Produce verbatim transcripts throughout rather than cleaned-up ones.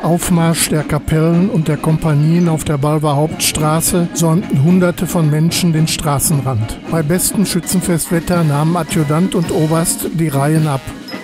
Aufmarsch der Kapellen und der Kompanien auf der Balver Hauptstraße säumten Hunderte von Menschen den Straßenrand. Bei bestem Schützenfestwetter nahmen Adjutant und Oberst die Reihen ab.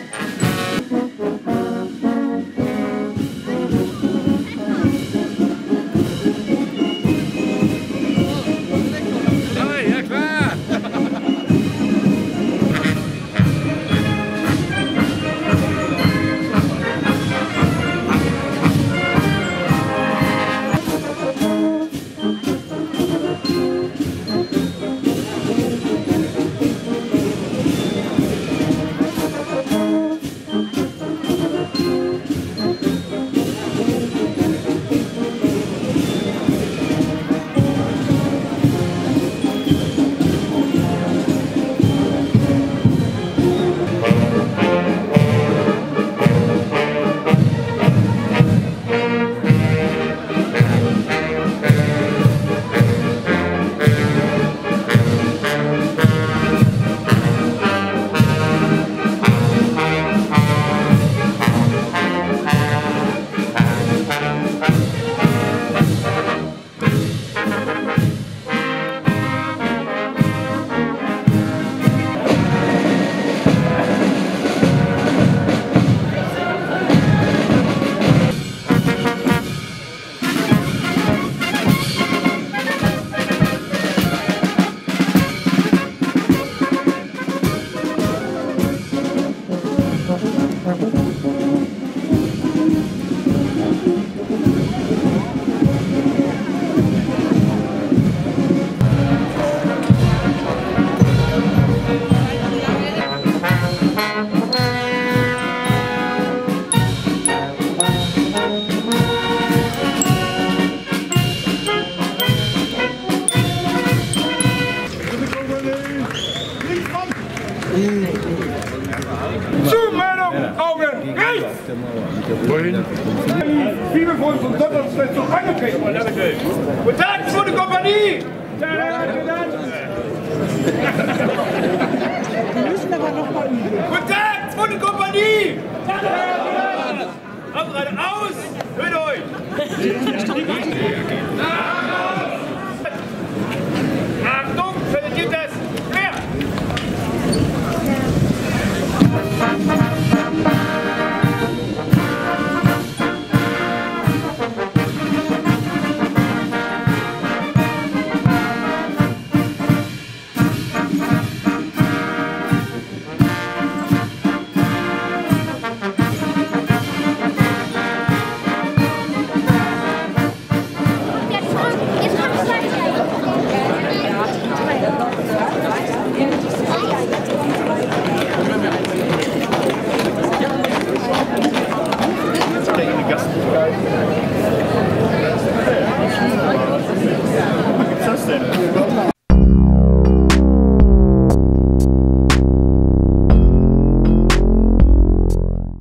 Zumeldung, Augen, rechts! Wohin? Liebe Freunde vom Sonntagsfest zum Angekriegt. Guten Tag, zweite Kompanie! Wir müssen aber noch mal üben. Guten Tag, zweite Kompanie! Ausreiter, aus! Hört euch! Achtung, für den Gitter!